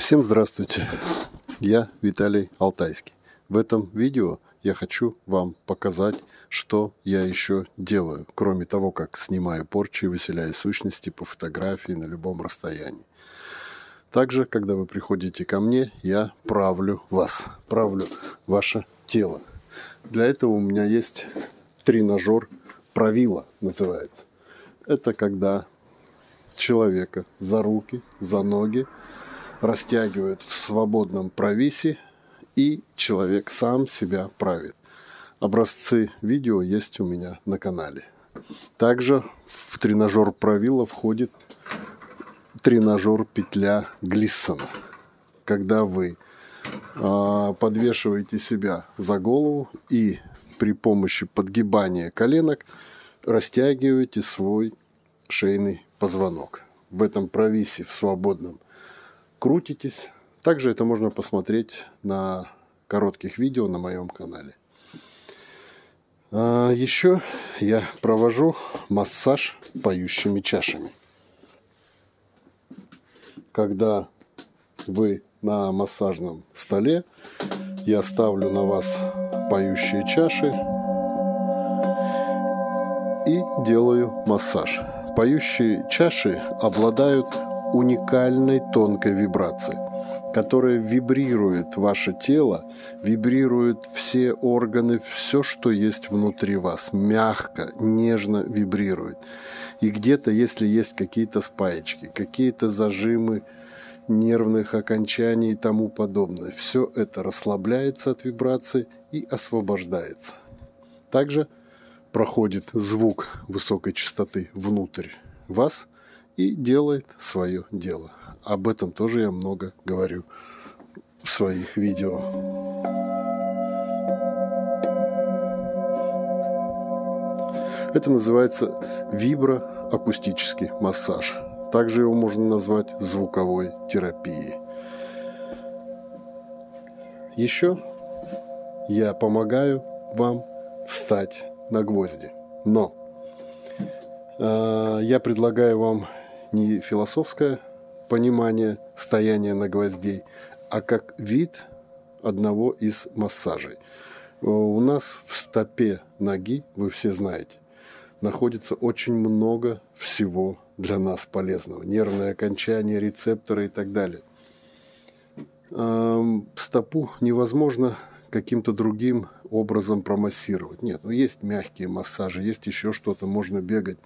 Всем здравствуйте, я Виталий Алтайский. В этом видео я хочу вам показать, что я еще делаю, кроме того, как снимаю порчи и выселяю сущности по фотографии на любом расстоянии. Также, когда вы приходите ко мне, я правлю вас, правлю ваше тело. Для этого у меня есть тренажер правила, называется. Это когда человека за руки, за ноги растягивают в свободном провисе, и человек сам себя правит. Образцы видео есть у меня на канале. Также в тренажер правила входит тренажер петля Глиссона. Когда вы подвешиваете себя за голову и при помощи подгибания коленок растягиваете свой шейный позвонок. В этом провисе в свободном крутитесь. Также это можно посмотреть на коротких видео на моем канале. Еще я провожу массаж поющими чашами. Когда вы на массажном столе, я ставлю на вас поющие чаши и делаю массаж. Поющие чаши обладают уникальной тонкой вибрацией, которая вибрирует ваше тело, вибрирует все органы, все, что есть внутри вас, мягко, нежно вибрирует. И где-то, если есть какие-то спаечки, какие-то зажимы нервных окончаний и тому подобное, все это расслабляется от вибрации и освобождается. Также проходит звук высокой частоты внутрь вас и делает свое дело. Об этом тоже я много говорю в своих видео. Это называется виброакустический массаж. Также его можно назвать звуковой терапией. Еще я помогаю вам встать на гвозди. Но я предлагаю вам не философское понимание стояния на гвоздей, а как вид одного из массажей. У нас в стопе ноги, вы все знаете, находится очень много всего для нас полезного. Нервные окончания, рецепторы и так далее. Стопу невозможно каким-то другим образом промассировать. Нет, есть мягкие массажи, есть еще что-то, можно бегать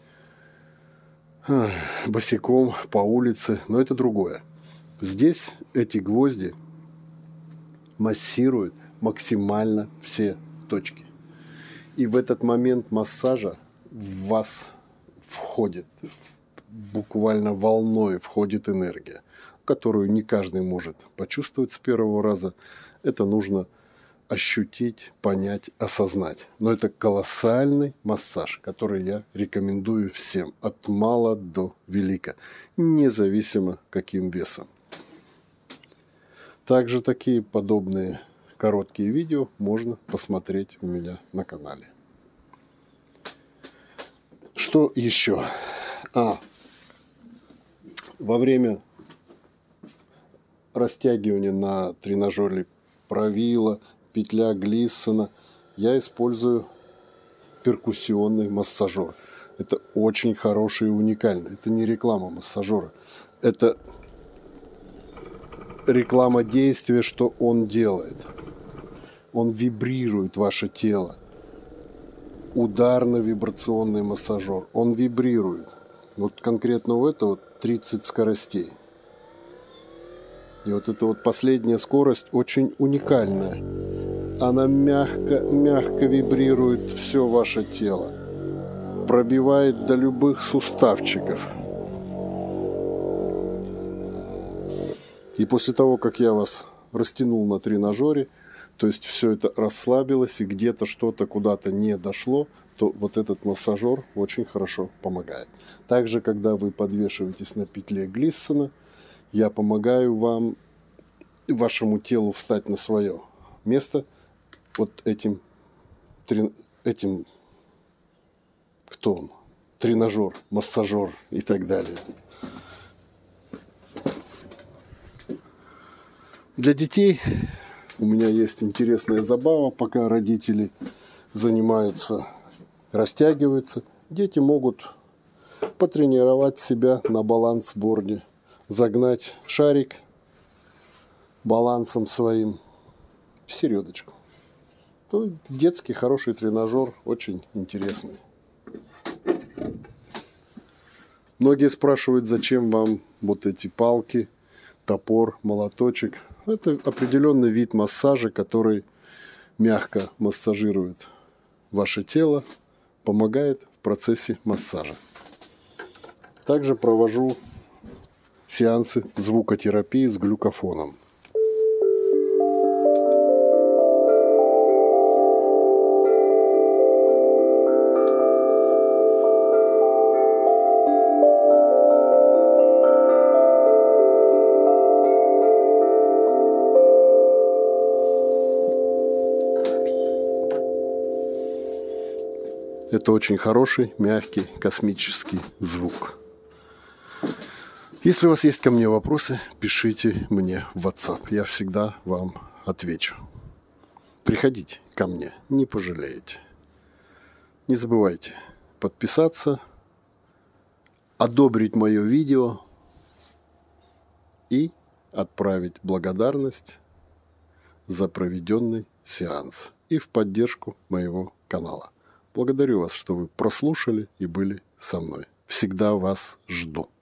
босиком по улице, но это другое. Здесь эти гвозди массируют максимально все точки. И в этот момент массажа в вас входит, буквально волной входит энергия, которую не каждый может почувствовать с первого раза. Это нужно ощутить, понять, осознать. Но это колоссальный массаж, который я рекомендую всем, от мала до велика, независимо каким весом. Также такие подобные короткие видео можно посмотреть у меня на канале. Что еще? Во время растягивания на тренажере правила, петля Глиссона, я использую перкуссионный массажер. Это очень хороший и уникальный. Это не реклама массажера. Это реклама действия, что он делает. Он вибрирует ваше тело. Ударно-вибрационный массажер. Он вибрирует. Вот конкретно у этого 30 скоростей. И вот эта вот последняя скорость очень уникальная. Она мягко вибрирует все ваше тело. Пробивает до любых суставчиков. И после того, как я вас растянул на тренажере, то есть все это расслабилось и где-то что-то куда-то не дошло, то вот этот массажер очень хорошо помогает. Также, когда вы подвешиваетесь на петле Глиссона, я помогаю вам, вашему телу встать на свое место вот этим кто он? Тренажер, массажер и так далее. Для детей у меня есть интересная забава, пока родители занимаются, растягиваются. Дети могут потренировать себя на балансборде, загнать шарик балансом своим в середочку. То детский хороший тренажер, очень интересный. Многие спрашивают, зачем вам вот эти палки, топор, молоточек. Это определенный вид массажа, который мягко массажирует ваше тело, помогает в процессе массажа. Также провожу сеансы звукотерапии с глюкофоном. Это очень хороший, мягкий, космический звук. Если у вас есть ко мне вопросы, пишите мне в WhatsApp. Я всегда вам отвечу. Приходите ко мне, не пожалеете. Не забывайте подписаться, одобрить мое видео и отправить благодарность за проведенный сеанс и в поддержку моего канала. Благодарю вас, что вы прослушали и были со мной. Всегда вас жду.